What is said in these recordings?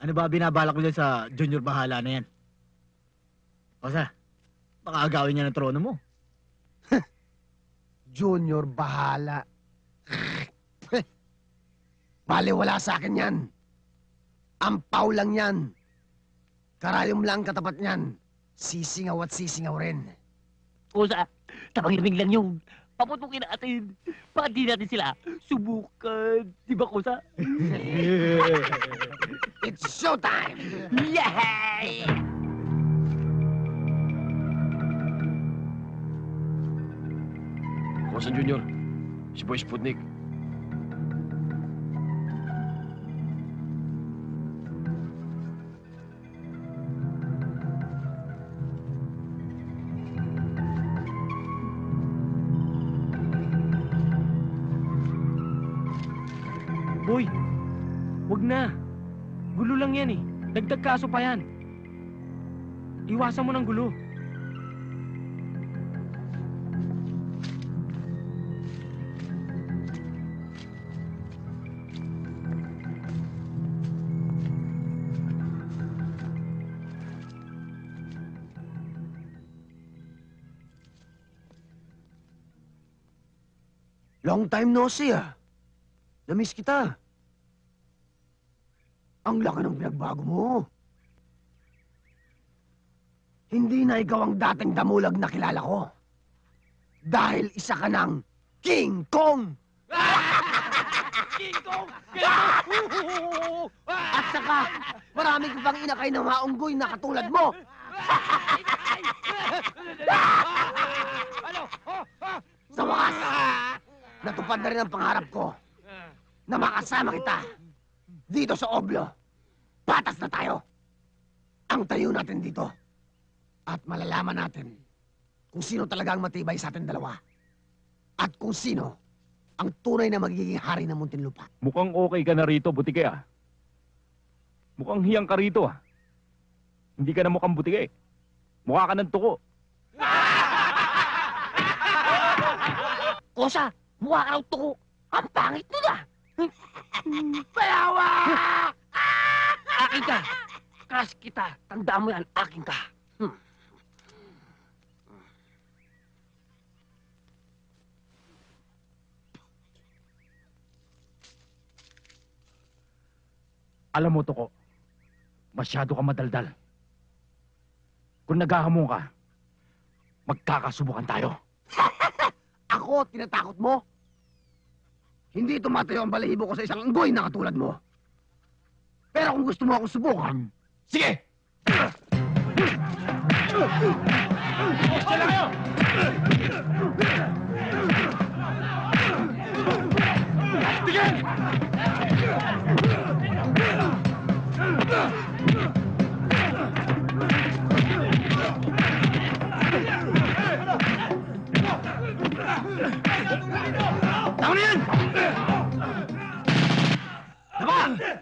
Ano ba binabalak mo dyan sa Junior Bahala na yan? Kosa, baka agawin niya ng trono mo. Junior, bahala. Baliwala sa akin yan. Ampaw lang yan. Karayom lang katapat niyan. Sisingaw at sisingaw rin. Kusa, tapang-lamig lang yung paputukin natin. Bakit di natin sila subukan? Di ba, Kusa? It's showtime! Yay! Kosan Junior, si Boy Sputnik. Boy, wag na. Gulo lang yan eh. Dagdag kaso pa yan. Iwasan mo ng gulo. Long time no see, ah. Namiss kita. Ang laki ng pinagbago mo. Hindi na ikaw ang dating damulag na kilala ko. Dahil isa ka ng King Kong! King Kong! At saka, marami ko pang inakay ng maunggoy na katulad mo. Sa wakas, natupad na rin ang pangarap ko na makasama kita dito sa Oblo. Patas na tayo. Ang tayo natin dito. At malalaman natin kung sino talaga ang matibay sa ating dalawa. At kung sino ang tunay na magiging hari ng Muntinlupa. Mukhang okay ka na rito, Butike ah. Mukhang hiyang ka rito ah. Hindi ka na mukhang Butike. Mukha ka ng tuko. Kosa, mukha ka ng tuko. Ang pangit nun ah! Payawa! Akin ka! Crush kita. Tandaan mo yan, akin ka. Alam mo, Tuko, masyado ka madaldal. Kung naghahamon ka, magkakasubukan tayo. Ako, tinatakot mo? Hindi tumatayo ang balahibo ko sa isang unggoy na katulad mo. Pero kung gusto mo akong subukan, Sige! Diyan na kayo! Tigil! tama na yan! Tama!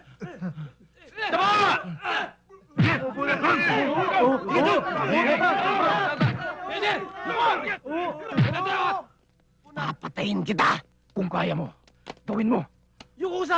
Tama! Papatayin kita! Kung kaya mo, gawin mo. Yung usa